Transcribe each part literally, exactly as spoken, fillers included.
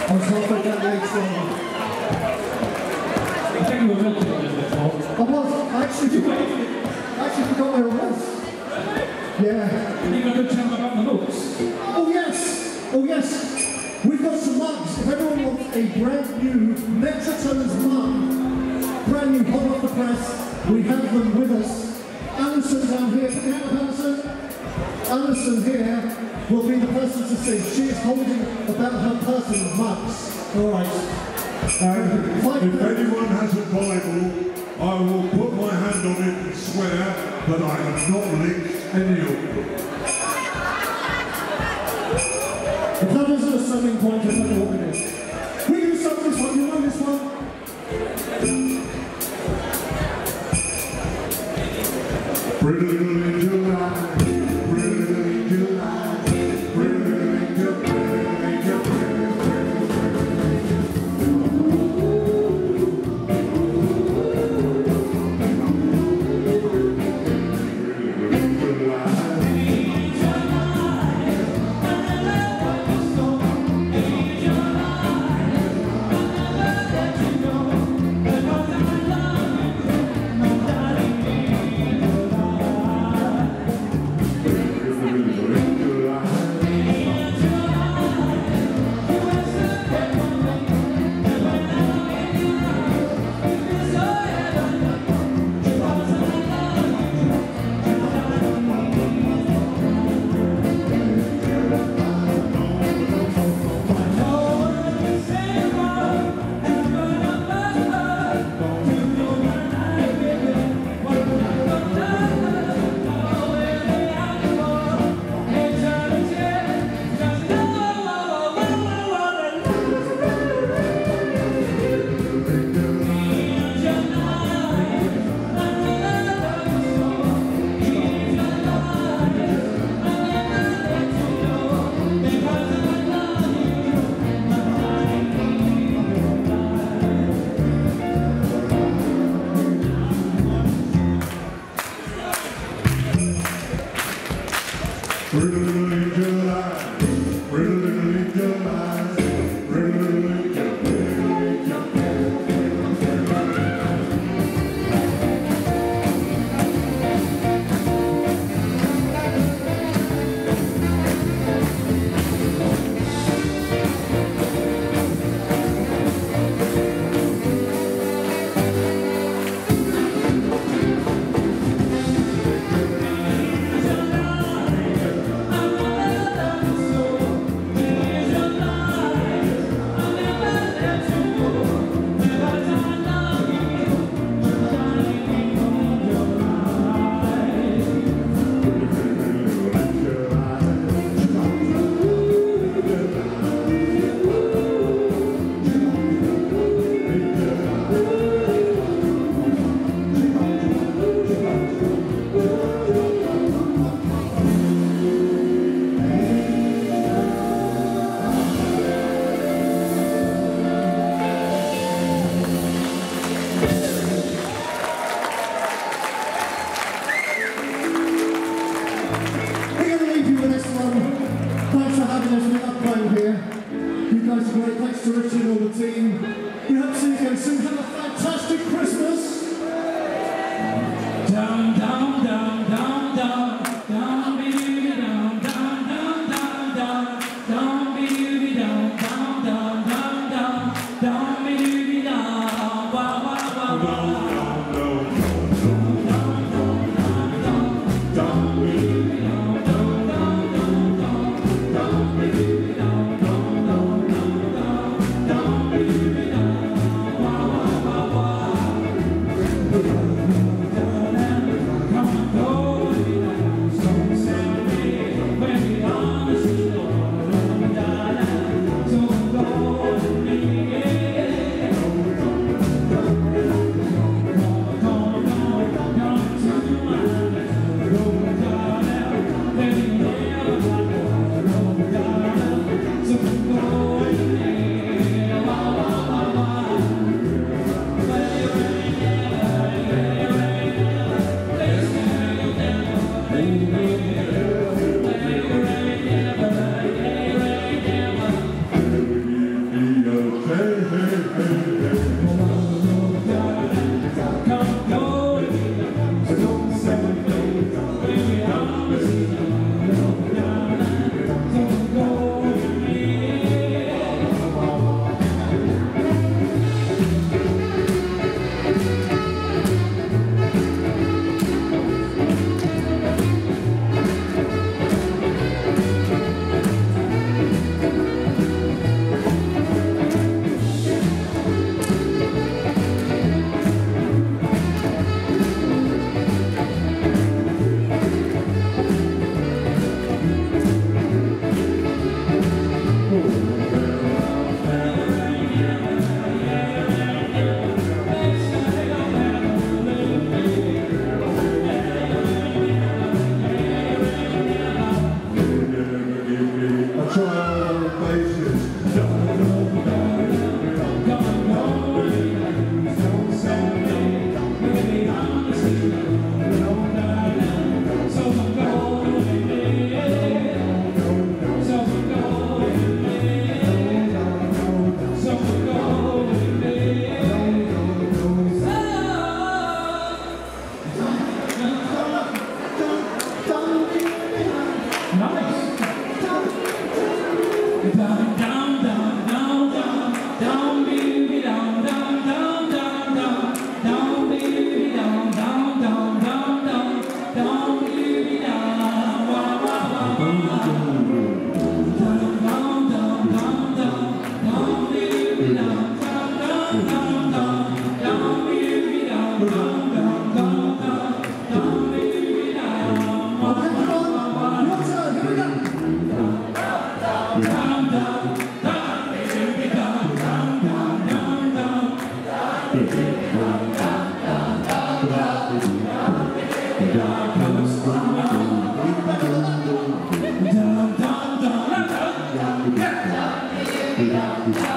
I was halfway down the eighth song. I think you were melting a little bit, Paul. I was. I actually, I actually forgot where I was. Yeah. You got a good time about the books. Oh yes. Oh yes. We've got some mugs. If everyone wants a brand new METROTONES mug, brand new, hot off the press, we have them with us. Alison down here. Put your hand up, Alison. Alison here will be the person to sing. She is holding about her person of mugs. All right. And if anyone has a Bible, I will put my hand on it and swear that I have not linked any of them. If that isn't a selling point, I don't know what it is. We can start this one. You know this one? Pretty little angel light, pretty little angel light, pretty little angel, pretty little angel, pretty little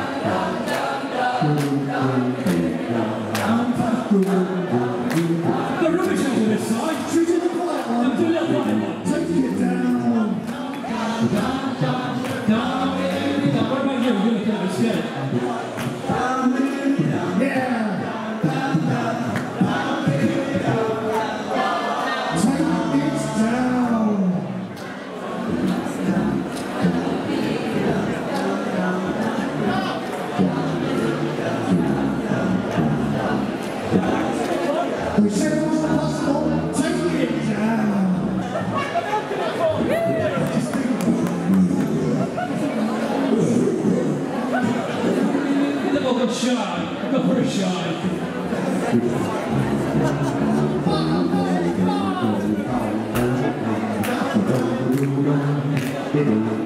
The rubbish over this side. Should we do the quiet one? Do a little quiet one. Take it down. What about you? You're going to get scared. Yeah. We said it was possible. Take it down. They've all got shy. I've got very shy.